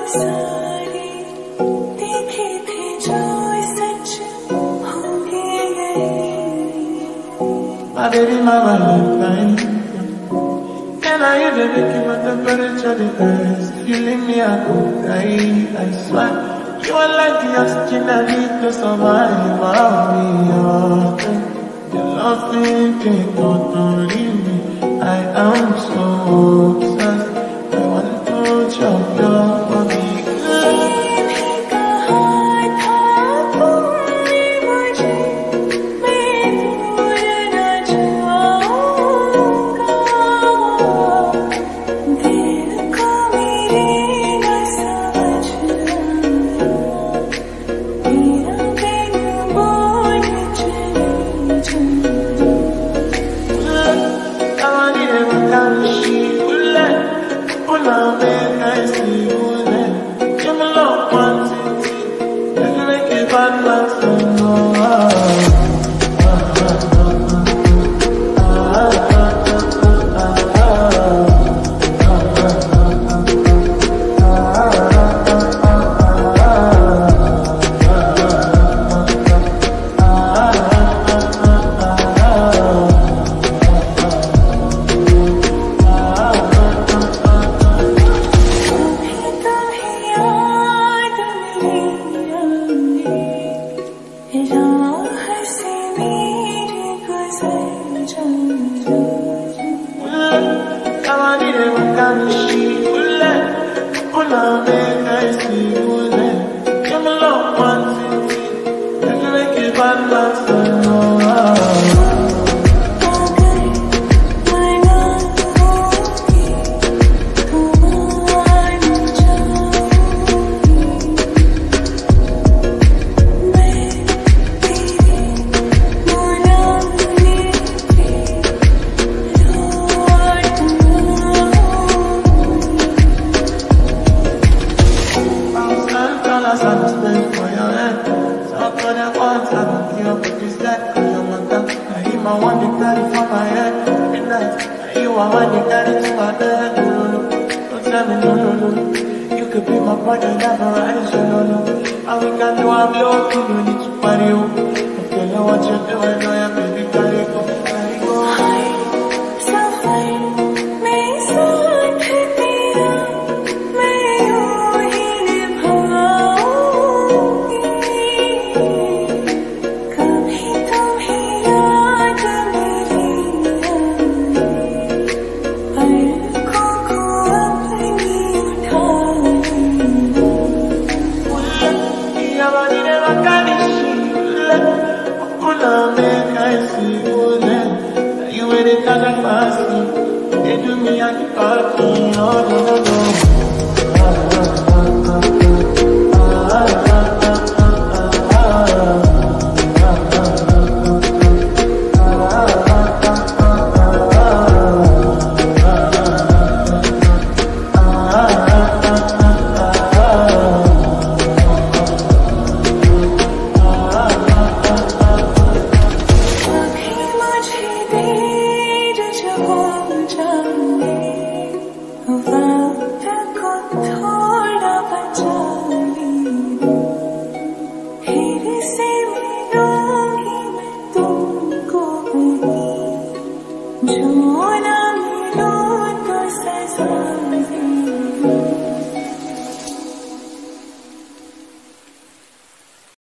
सारे देखे थे जो सच होंगे गए. My baby, my Valentine. Can I hear the making my temperature decrease? If you leave me, I could die. I swear, you are like the oxygen I need to survive. I'll be your your loving can't leave me. I am so obsessed. I want to jump your body. जो ना मिलो तो सजा